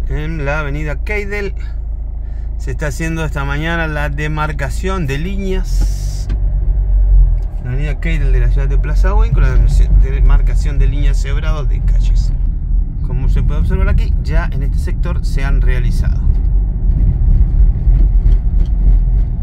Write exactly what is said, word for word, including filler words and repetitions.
en la avenida Keidel. Se está haciendo esta mañana la demarcación de líneas. La avenida Keidel de la ciudad de Plaza Oin, con la demarcación de líneas cebrados de calles. Como se puede observar aquí, ya en este sector se han realizado.